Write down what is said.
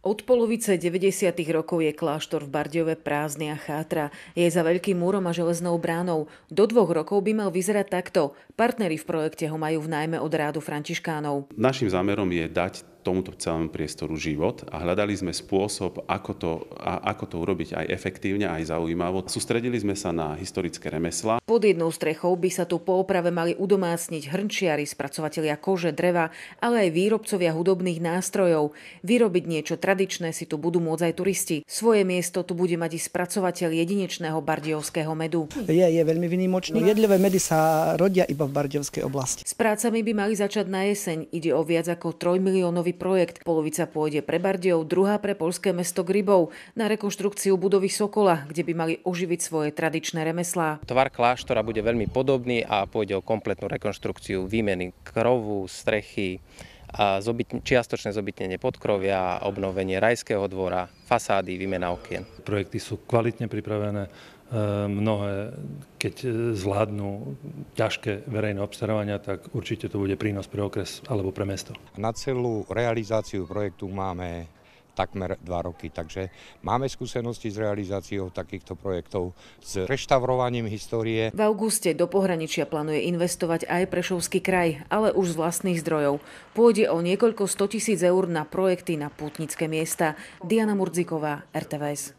Od polovice 90. rokov je kláštor v Bardejove prázdny a chátra. Je za veľkým múrom a železnou bránou. Do 2 rokov by mal vyzerať takto. Partneri v projekte ho majú v nájme od rádu františkánov. Naším zámerom je dať tomuto celému priestoru život a hľadali sme spôsob, ako to urobiť aj efektívne, aj zaujímavo. Sústredili sme sa na historické remeslá. Pod jednou strechou by sa tu po oprave mali udomácniť hrnčiari, spracovatelia kože, dreva, ale aj výrobcovia hudobných nástrojov. Vyrobiť niečo tradičné si tu budú môcť aj turisti. Svoje miesto tu bude mať i spracovateľ jedinečného bardejovského medu. Je veľmi výnimočný. Jedlivé medy sa rodia iba v Bardejovskej oblasti. S prácami by mali začať na jeseň. Ide o viac ako 3 miliónový projekt. Polovica pôjde pre Bardejov, druhá pre poľské mesto Gribov na rekonštrukciu budovy Sokola, kde by mali oživiť svoje tradičné remeslá. Tvar kláštora bude veľmi podobný a pôjde o kompletnú rekonštrukciu výmeny krovu, strechy, a čiastočné zobytnenie podkrovia, obnovenie rajského dvora, fasády, výmena okien. Projekty sú kvalitne pripravené. Mnohé, keď zvládnu ťažké verejné obstarávania, tak určite to bude prínos pre okres alebo pre mesto. Na celú realizáciu projektu máme takmer 2 roky, takže máme skúsenosti s realizáciou takýchto projektov, s reštaurovaním histórie. V auguste do pohraničia plánuje investovať aj Prešovský kraj, ale už z vlastných zdrojov. Pôjde o niekoľko 100 000 eur na projekty na pútnické miesta. Diana Murdziková, RTVS.